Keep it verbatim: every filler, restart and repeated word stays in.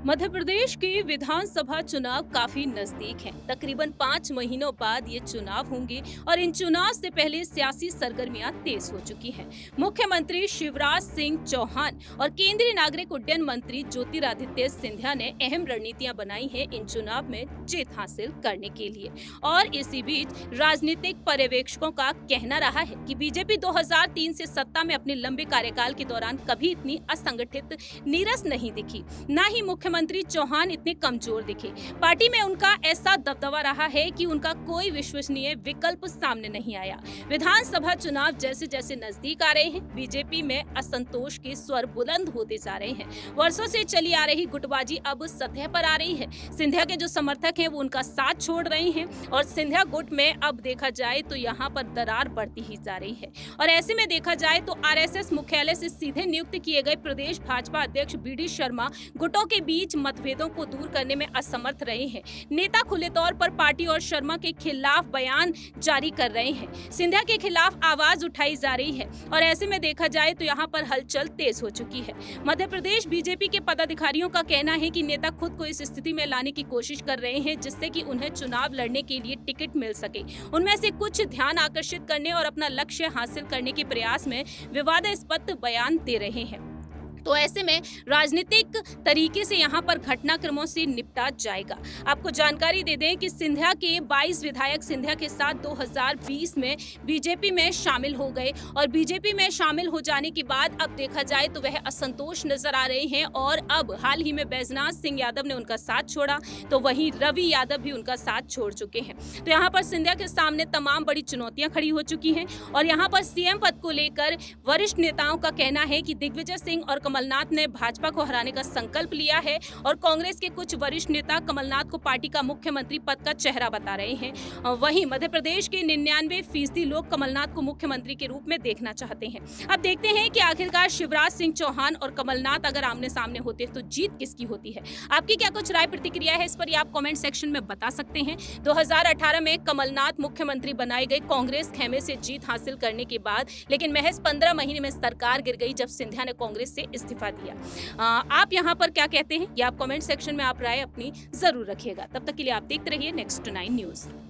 मध्य प्रदेश के विधानसभा चुनाव काफी नजदीक हैं। तकरीबन पाँच महीनों बाद ये चुनाव होंगे और इन चुनाव से पहले सियासी सरगर्मियां तेज हो चुकी हैं। मुख्यमंत्री शिवराज सिंह चौहान और केंद्रीय नागरिक उड्डयन मंत्री ज्योतिरादित्य सिंधिया ने अहम रणनीतियां बनाई हैं इन चुनाव में जीत हासिल करने के लिए। और इसी बीच राजनीतिक पर्यवेक्षकों का कहना रहा है कि बीजेपी दो हज़ार तीन से सत्ता में अपने लंबे कार्यकाल के दौरान कभी इतनी असंगठित नीरस नहीं दिखी, न ही मुख्यमंत्री चौहान इतने कमजोर दिखे। पार्टी में उनका ऐसा दबदबा रहा है कि उनका कोई विश्वसनीय विकल्प सामने नहीं आया। विधानसभा चुनाव जैसे जैसे नजदीक आ रहे हैं, बीजेपी में असंतोष के स्वर बुलंद होते जा रहे हैं। वर्षों से चली आ रही गुटबाजी अब सतह पर आ रही है। सिंधिया के जो समर्थक हैं वो उनका साथ छोड़ रहे हैं और सिंधिया गुट में अब देखा जाए तो यहाँ पर दरार बढ़ती ही जा रही है। और ऐसे में देखा जाए तो आरएसएस मुख्यालय से सीधे नियुक्त किए गए प्रदेश भाजपा अध्यक्ष बी डी शर्मा गुटों के बीच मतभेदों को दूर करने में असमर्थ रहे हैं। नेता खुले तौर पर पार्टी और शर्मा के खिलाफ बयान जारी कर रहे हैं। सिंधिया के खिलाफ आवाज उठाई जा रही है और ऐसे में देखा जाए तो यहाँ पर हलचल तेज हो चुकी है। मध्य प्रदेश बीजेपी के पदाधिकारियों का कहना है कि नेता खुद को इस स्थिति में लाने की कोशिश कर रहे हैं जिससे कि उन्हें चुनाव लड़ने के लिए टिकट मिल सके। उनमें से कुछ ध्यान आकर्षित करने और अपना लक्ष्य हासिल करने के प्रयास में विवादास्पद बयान दे रहे हैं। तो ऐसे में राजनीतिक तरीके से यहाँ पर घटनाक्रमों से निपटा जाएगा। आपको जानकारी दे दें कि सिंधिया के बाईस विधायक सिंधिया के साथ दो हज़ार बीस में बीजेपी में शामिल हो गए और बीजेपी में शामिल हो जाने के बाद अब देखा जाए तो वह असंतोष नजर आ रहे हैं और अब हाल ही में बैजनाथ सिंह यादव ने उनका साथ छोड़ा तो वहीं रवि यादव भी उनका साथ छोड़ चुके हैं। तो यहाँ पर सिंधिया के सामने तमाम बड़ी चुनौतियां खड़ी हो चुकी हैं और यहाँ पर सीएम पद को लेकर वरिष्ठ नेताओं का कहना है कि दिग्विजय सिंह और कमलनाथ ने भाजपा को हराने का संकल्प लिया है और कांग्रेस के कुछ वरिष्ठ नेता कमलनाथ को पार्टी का मुख्यमंत्री पद का चेहरा बता रहे हैं। और वहीं मध्य प्रदेश के निन्यानवे फीसदी लोग कमलनाथ को मुख्यमंत्री के रूप में देखना चाहते हैं। अब देखते हैं कि आखिरकार शिवराज सिंह चौहान और कमलनाथ अगर आमने सामने होते तो जीत किसकी होती है। आपकी क्या कुछ राय प्रतिक्रिया है, इस पर आप कमेंट सेक्शन में बता सकते हैं। दो हज़ार अठारह में कमलनाथ मुख्यमंत्री बनाए गए कांग्रेस खेमे से जीत हासिल करने के बाद, लेकिन महज पंद्रह महीने में सरकार गिर गई जब सिंधिया ने कांग्रेस से इस्तीफा दिया। आ, आप यहाँ पर क्या कहते हैं, या आप कमेंट सेक्शन में आप राय अपनी जरूर रखिएगा। तब तक के लिए आप देखते रहिए नेक्स्ट नाइन न्यूज।